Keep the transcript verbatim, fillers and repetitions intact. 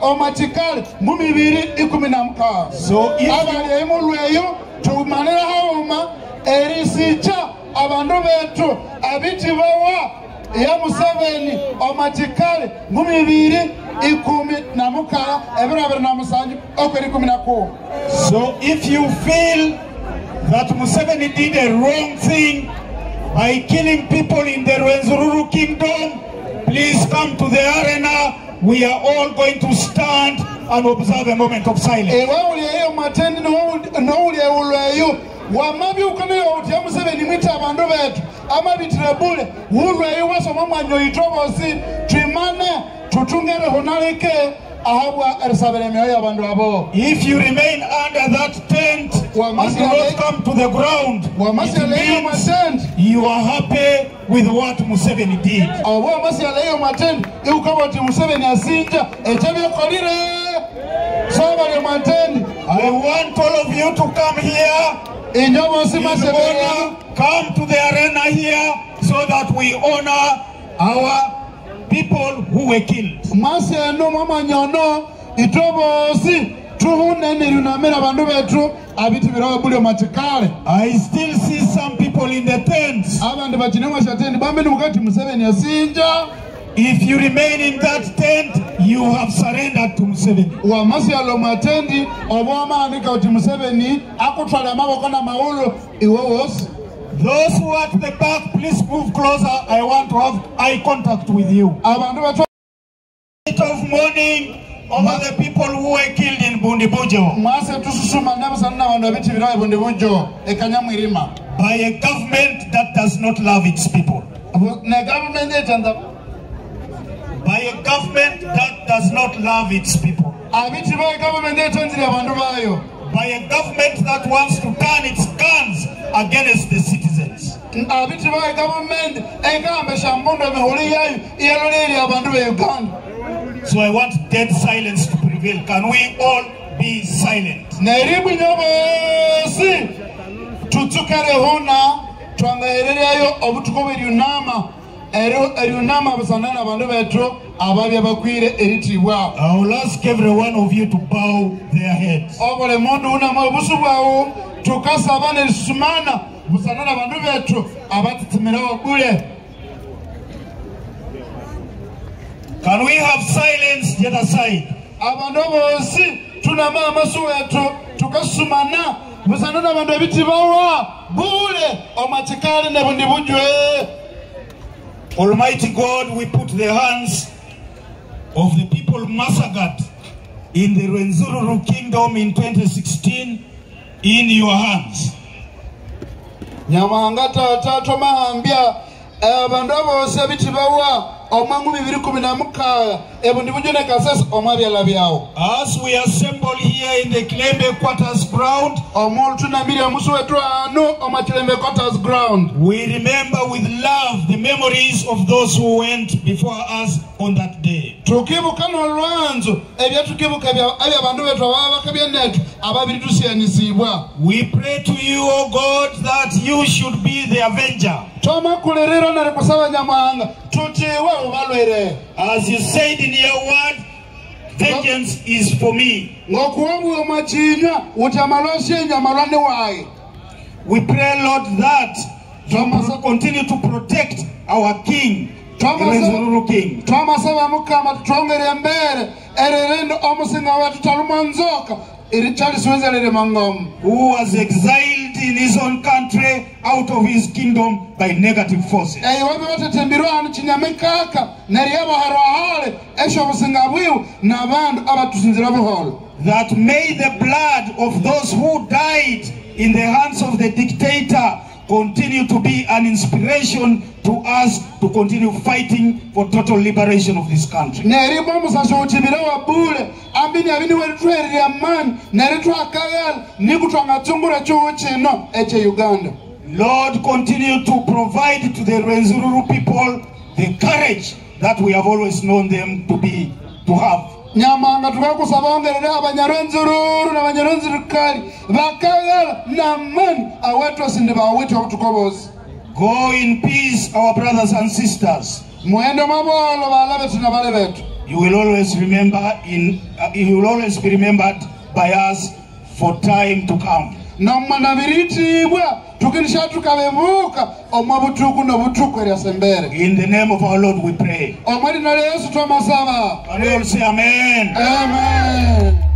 omachikale mumibiri ikumi na mukaaga. So if abali emulweyo tumanira hauma erisicha abandu betu abitibawa ya Museveni omachikale mumibiri ikumi na mukaaga ebirabira na musanju okweri ikumi na ko. So if you feel that Museveni did a wrong thing by killing people in the Rwenzururu Kingdom, please come to the arena. We are all going to stand and observe a moment of silence. Wamabi ukanayo utia Museveni mwita abandu betu ama bitirabule ulweyo wasoma mwanyo itobosi twimane tutungere honalike ahabwa erisabere meyo abandu abo. If you remain under that tent and do not come to the ground, it means you are happy with what Museveni did. Abo amasiyaleyo matent ukaboti Museveni asinja echabye kolire sobale matent. I want all of you to come here. In honor, come to the arena here so that we honor our people who were killed. I still see some people in the tents. If you remain in that tent, you have surrendered to Museveni. Those who are at the back, please move closer. I want to have eye contact with you. Of mourning over the people who were killed in Bundibujo by a government that does not love its people. By a government that does not love its people. By a government that wants to turn its guns against the citizens. So I want dead silence to prevail. Can we all be silent? I will ask every one of you to bow their heads. Can we have silence the other side? Almighty God, we put the hands of the people massacred in the Rwenzururu Kingdom in twenty sixteen in your hands. Nyamangata tato mahambia abandobo sebitibawa omangu bibiri kumi na mukaaga ebundibujone kasese omabya labyao. As we assemble here in the Kilembe quarters ground, omuntu nambiri omusu wetu ano omakilembe quarters ground, we remember with love the memories of those who went before us on that day. Tukibuka n'olwanzo ebyatukibuka bya abandu betu ababakabyenetu ababiri tusiyanisibwa. We pray to you, O God, that you should be the avenger. Toma kulerera na rekusaba nyamanga tutiwe ubalwere. As you said in your word, vengeance is for me. We pray, Lord, that you must continue to protect our King, Rwenzururu King, who was exiled in his own country out of his kingdom by negative forces. That may the blood of those who died in the hands of the dictator continue to be an inspiration to us to continue fighting for total liberation of this country. Lord, continue to provide to the Rwenzururu people the courage that we have always known them to be, to have. Nyamanga tukakusabongerera abanyarwenzururu n'abanyarwenzururu kali bakagala namani awetu asinde bawetu okutukobozi. Go in peace, our brothers and sisters. Muendo mabolo balabetu na balebetu. you will always remember in uh, you will always be remembered by us for time to come. Namana biritibwa tukinisha tukabevuka omabutuku no butuku ya sembere. In the name of our Lord we pray. Omari na Yesu twamasaba. And we all say amen. Amen.